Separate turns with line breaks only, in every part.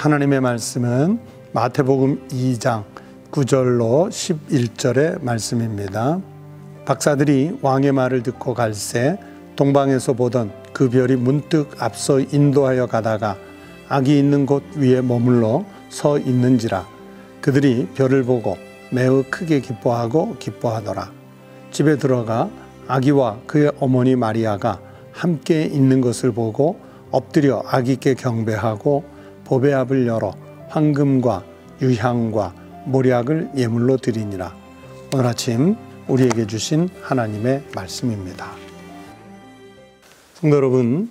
하나님의 말씀은 마태복음 2장 9절로 11절의 말씀입니다. 박사들이 왕의 말을 듣고 갈새 동방에서 보던 그 별이 문득 앞서 인도하여 가다가 아기 있는 곳 위에 머물러 서 있는지라. 그들이 별을 보고 매우 크게 기뻐하더라. 집에 들어가 아기와 그의 어머니 마리아가 함께 있는 것을 보고 엎드려 아기께 경배하고 보배압을 열어 황금과 유향과 몰약을 예물로 드리니라. 오늘 아침 우리에게 주신 하나님의 말씀입니다. 성도 여러분,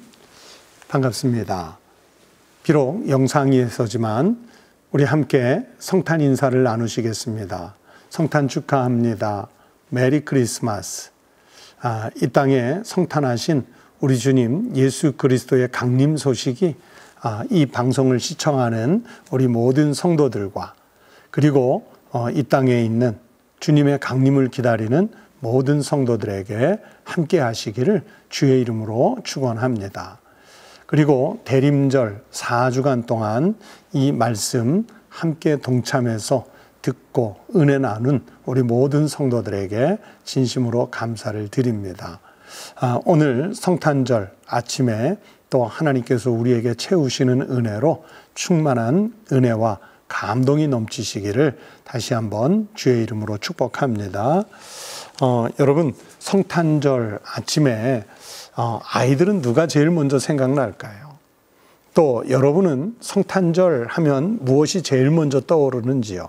반갑습니다. 비록 영상에서지만 우리 함께 성탄 인사를 나누시겠습니다. 성탄 축하합니다. 메리 크리스마스. 이 땅에 성탄하신 우리 주님 예수 그리스도의 강림 소식이 이 방송을 시청하는 우리 모든 성도들과 그리고 이 땅에 있는 주님의 강림을 기다리는 모든 성도들에게 함께 하시기를 주의 이름으로 축원합니다. 그리고 대림절 4주간 동안 이 말씀 함께 동참해서 듣고 은혜 나눈 우리 모든 성도들에게 진심으로 감사를 드립니다. 오늘 성탄절 아침에 또 하나님께서 우리에게 채우시는 은혜로 충만한 은혜와 감동이 넘치시기를 다시 한번 주의 이름으로 축복합니다. 여러분, 성탄절 아침에 아이들은 누가 제일 먼저 생각날까요? 또 여러분은 성탄절 하면 무엇이 제일 먼저 떠오르는지요?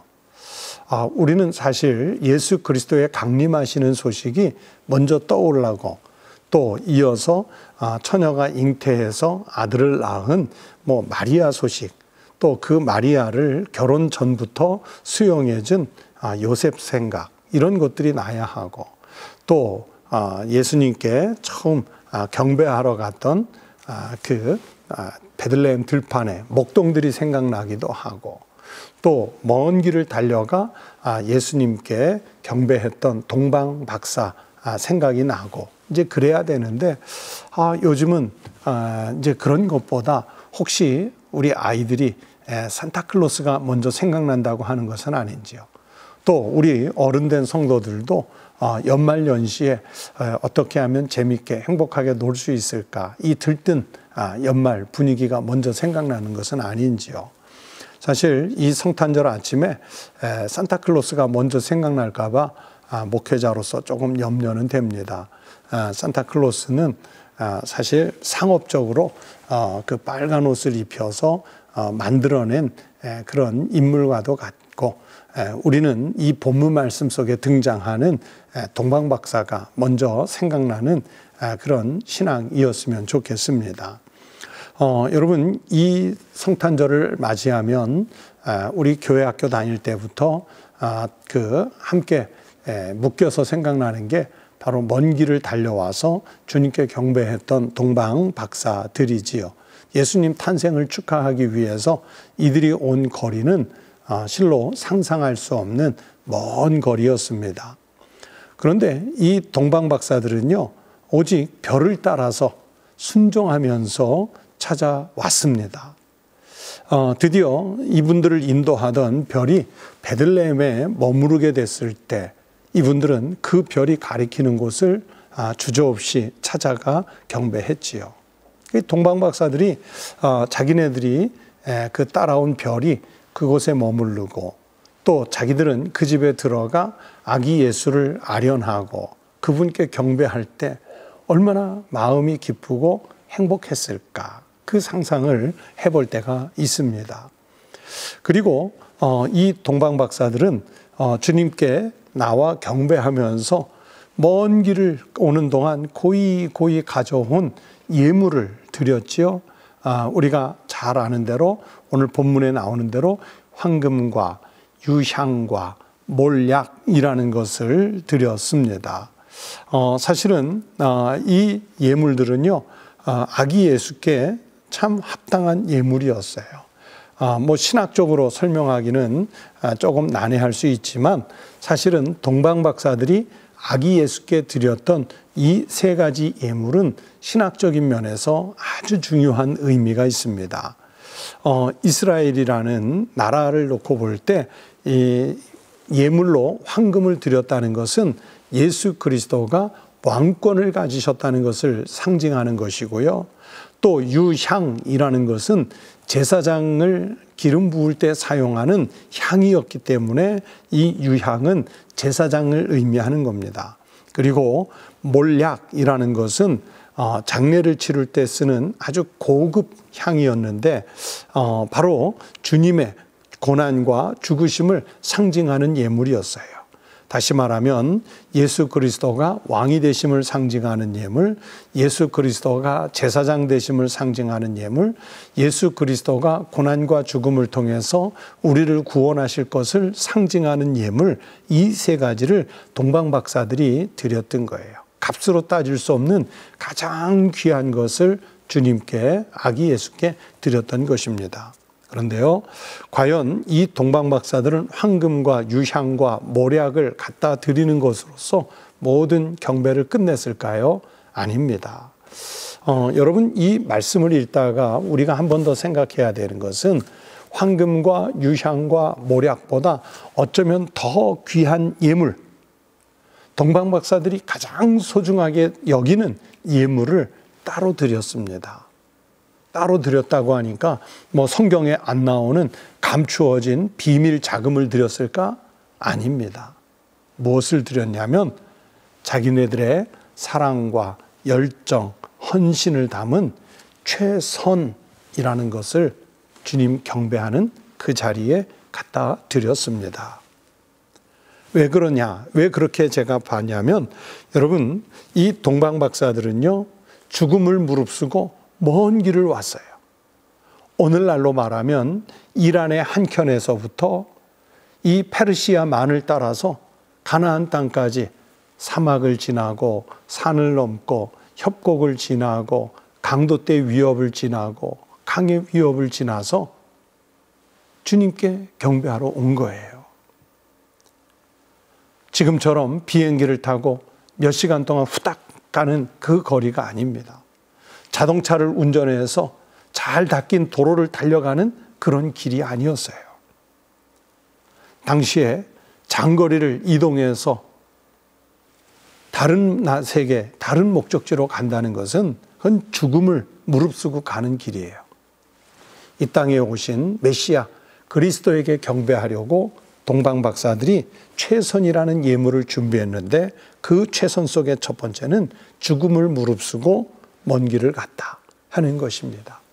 우리는 사실 예수 그리스도의 강림하시는 소식이 먼저 떠오르고 또 이어서 처녀가 잉태해서 아들을 낳은 마리아 소식, 또 그 마리아를 결혼 전부터 수용해준 요셉 생각, 이런 것들이 나야 하고, 또 예수님께 처음 경배하러 갔던 그 베들레헴 들판에 목동들이 생각나기도 하고, 또 먼 길을 달려가 예수님께 경배했던 동방 박사 생각이 나고, 이제 그래야 되는데 요즘은 이제 그런 것보다 혹시 우리 아이들이 산타클로스가 먼저 생각난다고 하는 것은 아닌지요. 또 우리 어른된 성도들도 연말 연시에 어떻게 하면 재밌게 행복하게 놀 수 있을까, 이 들뜬 연말 분위기가 먼저 생각나는 것은 아닌지요. 사실 이 성탄절 아침에 산타클로스가 먼저 생각날까 봐 목회자로서 조금 염려는 됩니다. 산타클로스는 사실 상업적으로 그 빨간 옷을 입혀서 만들어낸 그런 인물과도 같고, 우리는 이 본문 말씀 속에 등장하는 동방박사가 먼저 생각나는 그런 신앙이었으면 좋겠습니다. 여러분, 이 성탄절을 맞이하면 우리 교회 학교 다닐 때부터 함께 묶여서 생각나는 게 바로 먼 길을 달려와서 주님께 경배했던 동방 박사들이지요. 예수님 탄생을 축하하기 위해서 이들이 온 거리는 실로 상상할 수 없는 먼 거리였습니다. 그런데 이 동방 박사들은요, 오직 별을 따라서 순종하면서 찾아왔습니다. 드디어 이분들을 인도하던 별이 베들레헴에 머무르게 됐을 때 이분들은 그 별이 가리키는 곳을 주저없이 찾아가 경배했지요. 동방박사들이 자기네들이 그 따라온 별이 그곳에 머무르고, 또 자기들은 그 집에 들어가 아기 예수를 아련하고 그분께 경배할 때 얼마나 마음이 기쁘고 행복했을까, 그 상상을 해볼 때가 있습니다. 그리고 이 동방박사들은 주님께 나와 경배하면서 먼 길을 오는 동안 고이 가져온 예물을 드렸지요. 우리가 잘 아는 대로 오늘 본문에 나오는 대로 황금과 유향과 몰약이라는 것을 드렸습니다. 사실은 이 예물들은요, 아기 예수께 참 합당한 예물이었어요. 신학적으로 설명하기는 조금 난해할 수 있지만, 사실은 동방박사들이 아기 예수께 드렸던 이 세 가지 예물은 신학적인 면에서 아주 중요한 의미가 있습니다. 이스라엘이라는 나라를 놓고 볼 때 예물로 황금을 드렸다는 것은 예수 그리스도가 왕권을 가지셨다는 것을 상징하는 것이고요. 또 유향이라는 것은 제사장을 기름 부을 때 사용하는 향이었기 때문에 이 유향은 제사장을 의미하는 겁니다. 그리고 몰약이라는 것은 장례를 치를 때 쓰는 아주 고급 향이었는데 바로 주님의 고난과 죽으심을 상징하는 예물이었어요. 다시 말하면 예수 그리스도가 왕이 되심을 상징하는 예물, 예수 그리스도가 제사장 되심을 상징하는 예물, 예수 그리스도가 고난과 죽음을 통해서 우리를 구원하실 것을 상징하는 예물, 이 세 가지를 동방박사들이 드렸던 거예요. 값으로 따질 수 없는 가장 귀한 것을 주님께, 아기 예수께 드렸던 것입니다. 그런데요, 과연 이 동방박사들은 황금과 유향과 몰약을 갖다 드리는 것으로서 모든 경배를 끝냈을까요? 아닙니다. 여러분, 이 말씀을 읽다가 우리가 한 번 더 생각해야 되는 것은 황금과 유향과 몰약보다 어쩌면 더 귀한 예물, 동방박사들이 가장 소중하게 여기는 예물을 따로 드렸습니다. 따로 드렸다고 하니까 성경에 안 나오는 감추어진 비밀 자금을 드렸을까? 아닙니다. 무엇을 드렸냐면 자기네들의 사랑과 열정, 헌신을 담은 최선이라는 것을 주님 경배하는 그 자리에 갖다 드렸습니다. 왜 그러냐? 왜 그렇게 제가 봤냐면, 여러분, 이 동방박사들은요, 죽음을 무릅쓰고 먼 길을 왔어요. 오늘날로 말하면 이란의 한켠에서부터 이 페르시아만을 따라서 가나안 땅까지 사막을 지나고 산을 넘고 협곡을 지나고 강도떼 위협을 지나고 강의 위협을 지나서 주님께 경배하러 온 거예요. 지금처럼 비행기를 타고 몇 시간 동안 후딱 가는 그 거리가 아닙니다. 자동차를 운전해서 잘 닦인 도로를 달려가는 그런 길이 아니었어요. 당시에 장거리를 이동해서 다른 세계, 다른 목적지로 간다는 것은 그건 죽음을 무릅쓰고 가는 길이에요. 이 땅에 오신 메시아 그리스도에게 경배하려고 동방박사들이 최선이라는 예물을 준비했는데, 그 최선 속의 첫 번째는 죽음을 무릅쓰고 먼 길을 갔다 하는 것입니다.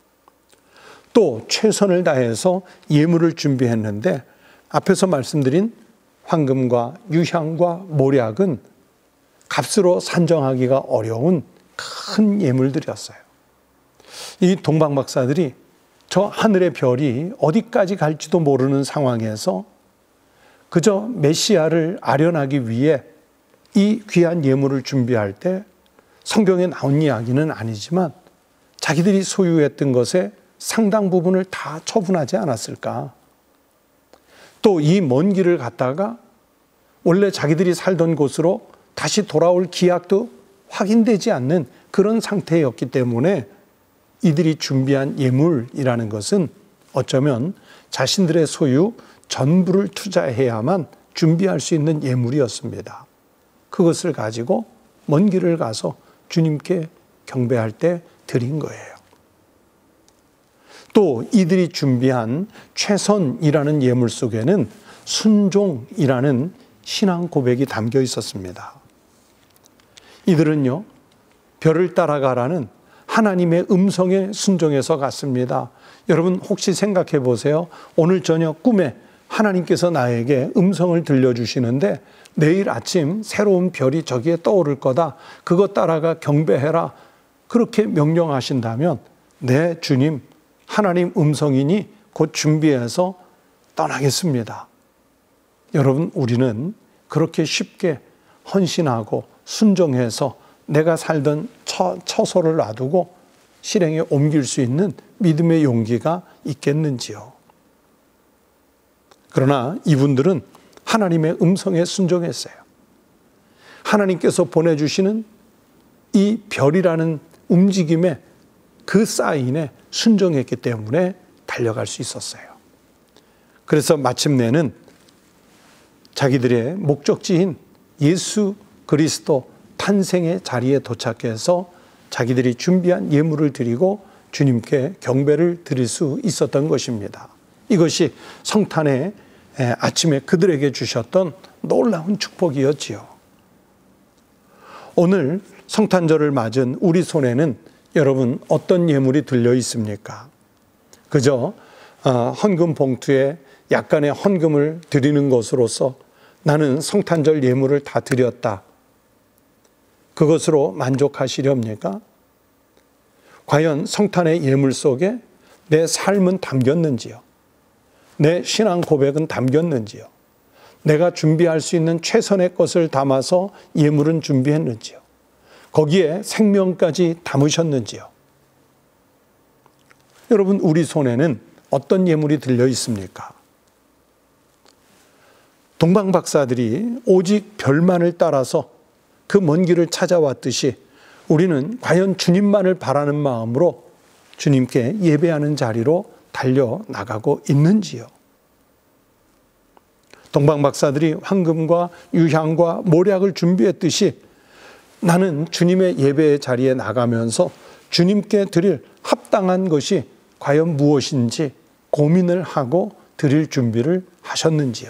또 최선을 다해서 예물을 준비했는데, 앞에서 말씀드린 황금과 유향과 몰약은 값으로 산정하기가 어려운 큰 예물들이었어요. 이 동방박사들이 저 하늘의 별이 어디까지 갈지도 모르는 상황에서 그저 메시아를 아련하기 위해 이 귀한 예물을 준비할 때, 성경에 나온 이야기는 아니지만 자기들이 소유했던 것의 상당 부분을 다 처분하지 않았을까? 또 이 먼 길을 갔다가 원래 자기들이 살던 곳으로 다시 돌아올 기약도 확인되지 않는 그런 상태였기 때문에 이들이 준비한 예물이라는 것은 어쩌면 자신들의 소유 전부를 투자해야만 준비할 수 있는 예물이었습니다. 그것을 가지고 먼 길을 가서 주님께 경배할 때 드린 거예요. 또 이들이 준비한 최선이라는 예물 속에는 순종이라는 신앙 고백이 담겨 있었습니다. 이들은요, 별을 따라가라는 하나님의 음성에 순종해서 갔습니다. 여러분 혹시 생각해 보세요. 오늘 저녁 꿈에 하나님께서 나에게 음성을 들려주시는데 내일 아침 새로운 별이 저기에 떠오를 거다. 그것 따라가 경배해라. 그렇게 명령하신다면, 네, 주님, 하나님 음성이니 곧 준비해서 떠나겠습니다. 여러분, 우리는 그렇게 쉽게 헌신하고 순종해서 내가 살던 처소를 놔두고 실행에 옮길 수 있는 믿음의 용기가 있겠는지요? 그러나 이분들은 하나님의 음성에 순종했어요. 하나님께서 보내주시는 이 별이라는 움직임에, 그 사인에 순종했기 때문에 달려갈 수 있었어요. 그래서 마침내는 자기들의 목적지인 예수 그리스도 탄생의 자리에 도착해서 자기들이 준비한 예물을 드리고 주님께 경배를 드릴 수 있었던 것입니다. 이것이 성탄의 아침에 그들에게 주셨던 놀라운 축복이었지요. 오늘 성탄절을 맞은 우리 손에는 여러분 어떤 예물이 들려 있습니까? 그저 헌금 봉투에 약간의 헌금을 드리는 것으로서 나는 성탄절 예물을 다 드렸다, 그것으로 만족하시렵니까? 과연 성탄의 예물 속에 내 삶은 담겼는지요? 내 신앙 고백은 담겼는지요? 내가 준비할 수 있는 최선의 것을 담아서 예물은 준비했는지요? 거기에 생명까지 담으셨는지요? 여러분, 우리 손에는 어떤 예물이 들려 있습니까? 동방 박사들이 오직 별만을 따라서 그 먼 길을 찾아왔듯이 우리는 과연 주님만을 바라는 마음으로 주님께 예배하는 자리로 달려나가고 있는지요? 동방 박사들이 황금과 유향과 모략을 준비했듯이 나는 주님의 예배의 자리에 나가면서 주님께 드릴 합당한 것이 과연 무엇인지 고민을 하고 드릴 준비를 하셨는지요?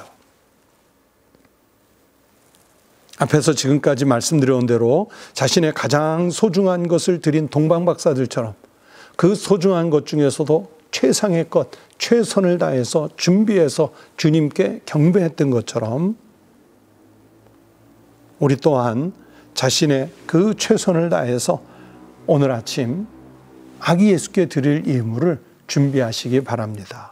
앞에서 지금까지 말씀드려온 대로 자신의 가장 소중한 것을 드린 동방 박사들처럼 그 소중한 것 중에서도 최상의 것, 최선을 다해서 준비해서 주님께 경배했던 것처럼 우리 또한 자신의 그 최선을 다해서 오늘 아침 아기 예수께 드릴 예물을 준비하시기 바랍니다.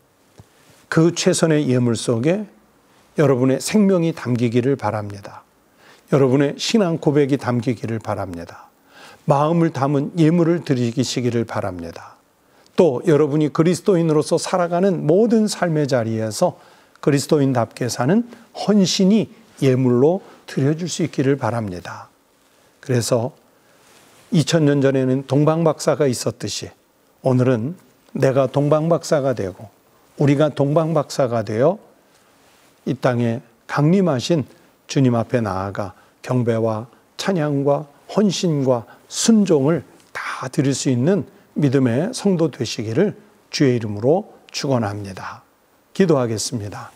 그 최선의 예물 속에 여러분의 생명이 담기기를 바랍니다. 여러분의 신앙 고백이 담기기를 바랍니다. 마음을 담은 예물을 드리시기를 바랍니다. 또 여러분이 그리스도인으로서 살아가는 모든 삶의 자리에서 그리스도인답게 사는 헌신이 예물로 드려줄 수 있기를 바랍니다. 그래서 2000년 전에는 동방박사가 있었듯이 오늘은 내가 동방박사가 되고 우리가 동방박사가 되어 이 땅에 강림하신 주님 앞에 나아가 경배와 찬양과 헌신과 순종을 다 드릴 수 있는 믿음의 성도 되시기를 주의 이름으로 축원합니다. 기도하겠습니다.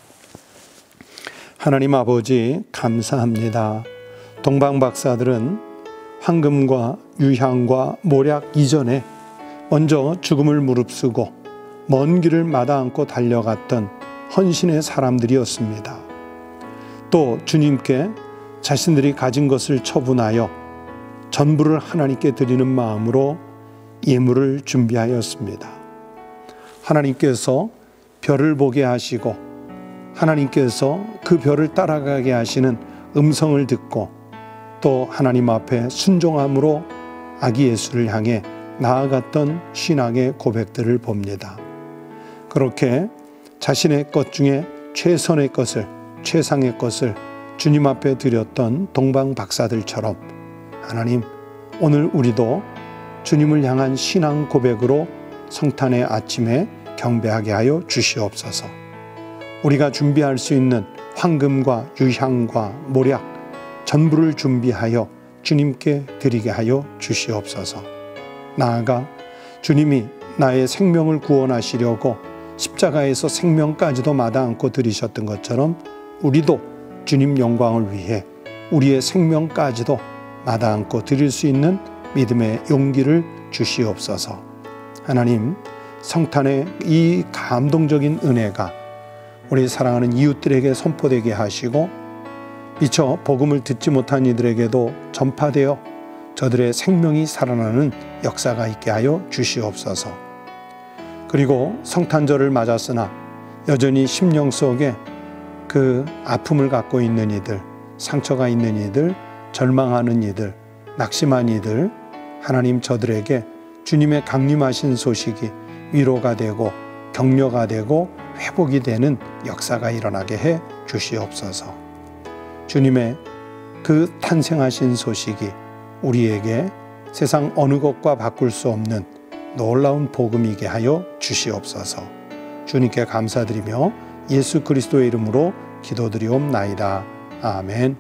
하나님 아버지, 감사합니다. 동방 박사들은 황금과 유향과 모략 이전에 먼저 죽음을 무릅쓰고 먼 길을 마다 않고 달려갔던 헌신의 사람들이었습니다. 또 주님께 자신들이 가진 것을 처분하여 전부를 하나님께 드리는 마음으로 예물을 준비하였습니다. 하나님께서 별을 보게 하시고 하나님께서 그 별을 따라가게 하시는 음성을 듣고 또 하나님 앞에 순종함으로 아기 예수를 향해 나아갔던 신앙의 고백들을 봅니다. 그렇게 자신의 것 중에 최선의 것을, 최상의 것을 주님 앞에 드렸던 동방 박사들처럼 하나님, 오늘 우리도 주님을 향한 신앙 고백으로 성탄의 아침에 경배하게 하여 주시옵소서. 우리가 준비할 수 있는 황금과 유향과 모략 전부를 준비하여 주님께 드리게 하여 주시옵소서. 나아가 주님이 나의 생명을 구원하시려고 십자가에서 생명까지도 마다 않고 드리셨던 것처럼 우리도 주님 영광을 위해 우리의 생명까지도 마다 않고 드릴 수 있는 믿음의 용기를 주시옵소서. 하나님, 성탄의 이 감동적인 은혜가 우리 사랑하는 이웃들에게 선포되게 하시고 미처 복음을 듣지 못한 이들에게도 전파되어 저들의 생명이 살아나는 역사가 있게 하여 주시옵소서. 그리고 성탄절을 맞았으나 여전히 심령 속에 그 아픔을 갖고 있는 이들, 상처가 있는 이들, 절망하는 이들, 낙심한 이들, 하나님 저들에게 주님의 강림하신 소식이 위로가 되고 격려가 되고 회복이 되는 역사가 일어나게 해 주시옵소서. 주님의 그 탄생하신 소식이 우리에게 세상 어느 것과 바꿀 수 없는 놀라운 복음이게 하여 주시옵소서. 주님께 감사드리며 예수 그리스도의 이름으로 기도드리옵나이다. 아멘.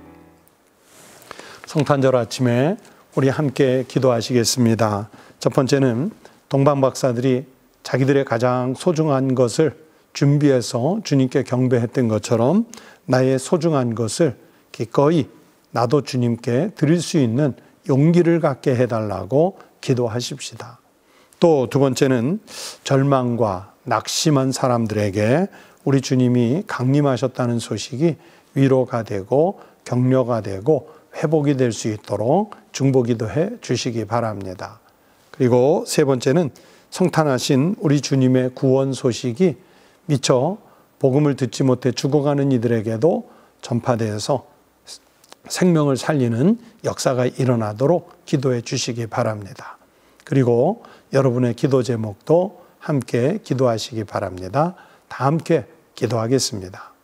성탄절 아침에 우리 함께 기도하시겠습니다. 첫 번째는 동방 박사들이 자기들의 가장 소중한 것을 준비해서 주님께 경배했던 것처럼 나의 소중한 것을 기꺼이 나도 주님께 드릴 수 있는 용기를 갖게 해달라고 기도하십시다. 또 두 번째는 절망과 낙심한 사람들에게 우리 주님이 강림하셨다는 소식이 위로가 되고 격려가 되고 회복이 될 수 있도록 중보기도해 주시기 바랍니다. 그리고 세 번째는 성탄하신 우리 주님의 구원 소식이 미처 복음을 듣지 못해 죽어가는 이들에게도 전파되어서 생명을 살리는 역사가 일어나도록 기도해 주시기 바랍니다. 그리고 여러분의 기도 제목도 함께 기도하시기 바랍니다. 다 함께 기도하겠습니다.